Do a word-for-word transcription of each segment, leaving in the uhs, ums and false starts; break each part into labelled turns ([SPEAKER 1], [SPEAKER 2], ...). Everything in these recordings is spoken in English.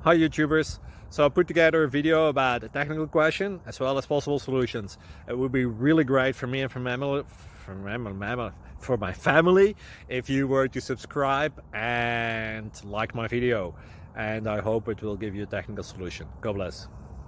[SPEAKER 1] Hi YouTubers. So I put together a video about a technical question as well as possible solutions. It would be really great for me and for my, for my, for my family if you were to subscribe and like my video. And I hope it will give you a technical solution. God bless.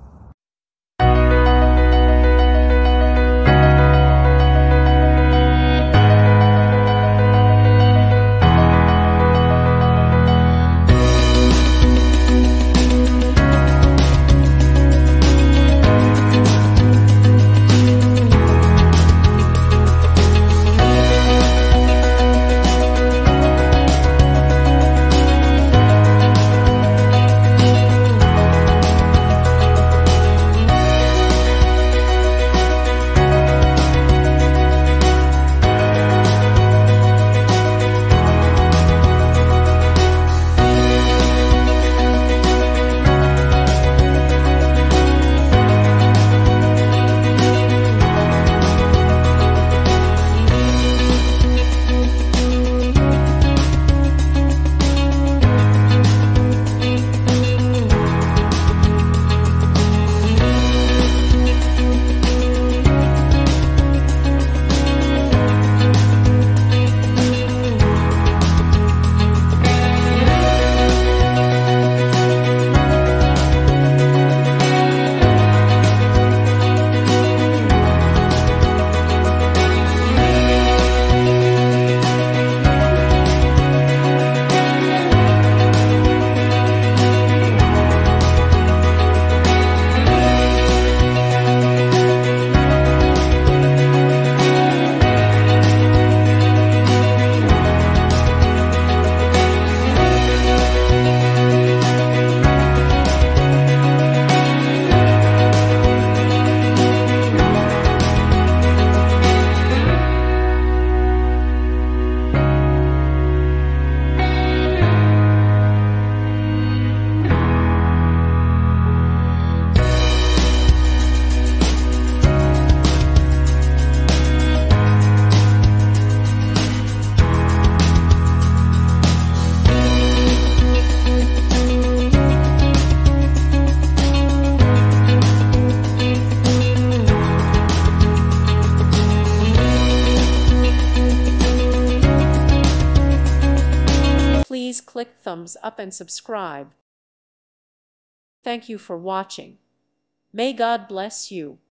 [SPEAKER 2] Please click thumbs up and subscribe. Thank you for watching. May God bless you.